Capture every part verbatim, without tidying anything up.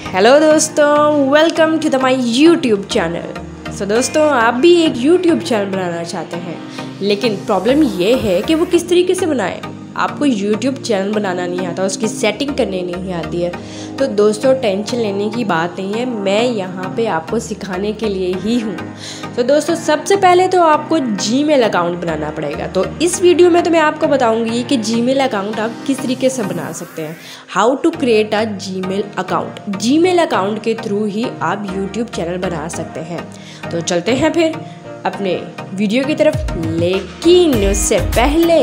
Hello दोस्तों, welcome to the my YouTube channel. So दोस्तों, आप भी एक यूट्यूब चैनल बनाना चाहते हैं, लेकिन प्रॉब्लम ये है कि वो किस तरीके से बनाएं। आपको यूट्यूब चैनल बनाना नहीं आता, उसकी सेटिंग करने नहीं आती है, तो दोस्तों टेंशन लेने की बात नहीं है। मैं यहाँ पे आपको सिखाने के लिए ही हूँ। तो दोस्तों, सबसे पहले तो आपको जीमेल अकाउंट बनाना पड़ेगा। तो इस वीडियो में तो मैं आपको बताऊँगी कि जीमेल अकाउंट आप किस तरीके से बना सकते हैं, how to create a Gmail account. Gmail account के थ्रू ही आप यूट्यूब चैनल बना सकते हैं। तो चलते हैं फिर अपने वीडियो की तरफ, लेकिन उससे पहले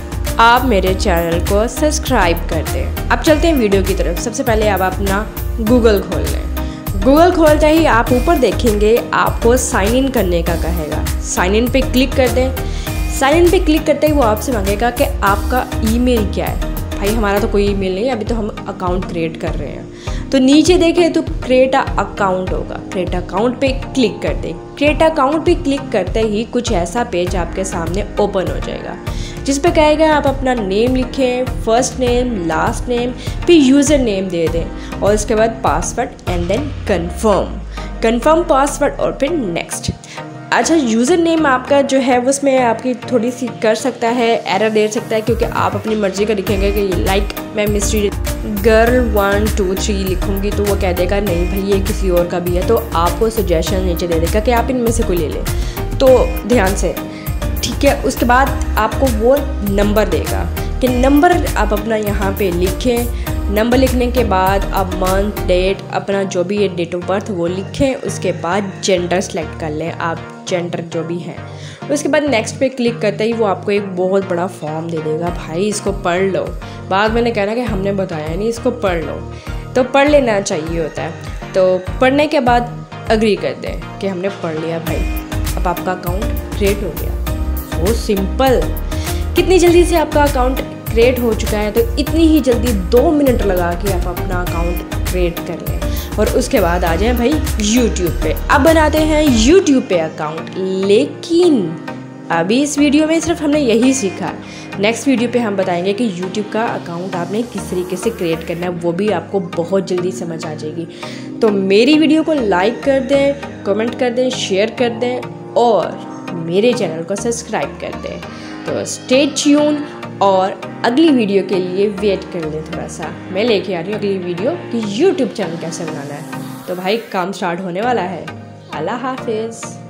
आप मेरे चैनल को सब्सक्राइब कर दें। अब चलते हैं वीडियो की तरफ। सबसे पहले आप अपना गूगल खोल लें। गूगल खोलते ही आप ऊपर देखेंगे, आपको साइन इन करने का कहेगा। साइन इन पे क्लिक कर दें। साइन इन पे क्लिक करते ही वो आपसे मांगेगा कि आपका ईमेल क्या है। भाई हमारा तो कोई ईमेल नहीं है, अभी तो हम अकाउंट क्रिएट कर रहे हैं। तो नीचे देखें तो क्रिएट अ अकाउंट होगा। क्रिएट अकाउंट पे क्लिक कर दें। क्रिएट अकाउंट पे क्लिक करते ही कुछ ऐसा पेज आपके सामने ओपन हो जाएगा, जिस पे कहेगा आप अपना नेम लिखें, फर्स्ट नेम, लास्ट नेम, फिर यूज़र नेम दे दें और उसके बाद password and then confirm confirm password और फिर नेक्स्ट। अच्छा, यूज़र नेम आपका जो है उसमें आपकी थोड़ी सी कर सकता है, एरर दे सकता है, क्योंकि आप अपनी मर्ज़ी का लिखेंगे कि लाइक मैं mystery girl one two three लिखूँगी, तो वो कह देगा नहीं भाई ये किसी और का भी है, तो आपको सजेशन नीचे दे देगा कि आप इनमें से कोई ले लें। तो ध्यान से, ठीक है। उसके बाद आपको वो नंबर देगा कि नंबर आप अपना यहाँ पे लिखें। नंबर लिखने के बाद आप मंथ, डेट, अपना जो भी है डेट ऑफ बर्थ वो लिखें। उसके बाद जेंडर सेलेक्ट कर लें, आप जेंडर जो भी है। उसके बाद नेक्स्ट पे क्लिक करते ही वो आपको एक बहुत बड़ा फॉर्म दे देगा। भाई इसको पढ़ लो, बाद में कहना कि हमने बताया नहीं, इसको पढ़ लो। तो पढ़ लेना चाहिए होता है। तो पढ़ने के बाद अग्री कर दें कि हमने पढ़ लिया भाई, अब आपका अकाउंट क्रिएट हो गया। वो सिंपल। कितनी जल्दी से आपका अकाउंट क्रिएट हो चुका है, तो इतनी ही जल्दी दो मिनट लगा के आप अपना अकाउंट क्रिएट कर लें और उसके बाद आ जाएं भाई यूट्यूब पे। अब बनाते हैं यूट्यूब पे अकाउंट, लेकिन अभी इस वीडियो में सिर्फ हमने यही सीखा। नेक्स्ट वीडियो पे हम बताएंगे कि यूट्यूब का अकाउंट आपने किस तरीके से क्रिएट करना है, वो भी आपको बहुत जल्दी समझ आ जाएगी। तो मेरी वीडियो को लाइक कर दें, कमेंट कर दें, शेयर कर दें और मेरे चैनल को सब्सक्राइब कर दें। तो स्टे ट्यून और अगली वीडियो के लिए वेट कर लें थोड़ा सा। मैं लेके आ रही हूँ अगली वीडियो कि यूट्यूब चैनल कैसे बनाना है। तो भाई काम स्टार्ट होने वाला है। अल्लाह हाफिज़।